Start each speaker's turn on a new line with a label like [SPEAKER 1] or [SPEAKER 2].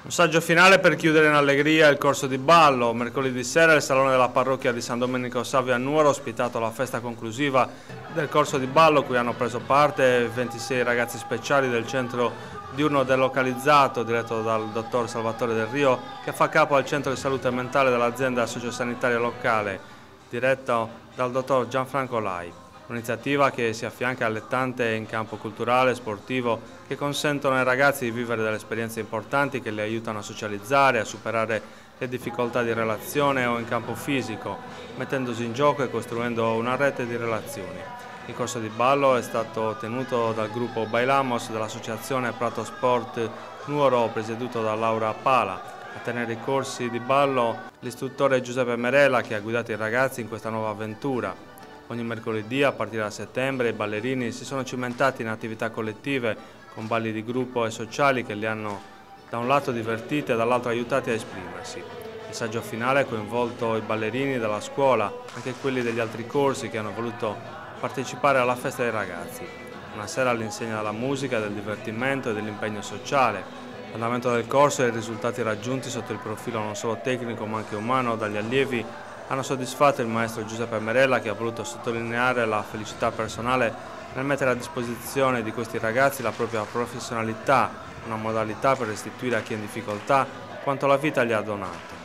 [SPEAKER 1] Un saggio finale per chiudere in allegria il corso di ballo. Mercoledì sera il Salone della Parrocchia di San Domenico Savio a Nuoro ha ospitato la festa conclusiva del corso di ballo, cui hanno preso parte 26 ragazzi speciali del centro diurno delocalizzato diretto dal dottor Salvatore Del Rio, che fa capo al centro di salute mentale dell'azienda sociosanitaria locale, diretto dal dottor Gianfranco Lai. Un'iniziativa che si affianca alle tante in campo culturale e sportivo che consentono ai ragazzi di vivere delle esperienze importanti che li aiutano a socializzare, a superare le difficoltà di relazione o in campo fisico, mettendosi in gioco e costruendo una rete di relazioni. Il corso di ballo è stato tenuto dal gruppo Bailamos dell'associazione Prato Sport Nuoro, presieduto da Laura Pala. A tenere i corsi di ballo l'istruttore Giuseppe Merella, che ha guidato i ragazzi in questa nuova avventura. Ogni mercoledì, a partire da settembre, i ballerini si sono cimentati in attività collettive con balli di gruppo e sociali che li hanno da un lato divertiti e dall'altro aiutati a esprimersi. Il saggio finale ha coinvolto i ballerini della scuola, anche quelli degli altri corsi che hanno voluto partecipare alla festa dei ragazzi. Una sera all'insegna della musica, del divertimento e dell'impegno sociale. L'andamento del corso e i risultati raggiunti sotto il profilo non solo tecnico ma anche umano dagli allievi hanno soddisfatto il maestro Giuseppe Merella, che ha voluto sottolineare la felicità personale nel mettere a disposizione di questi ragazzi la propria professionalità, una modalità per restituire a chi è in difficoltà quanto la vita gli ha donato.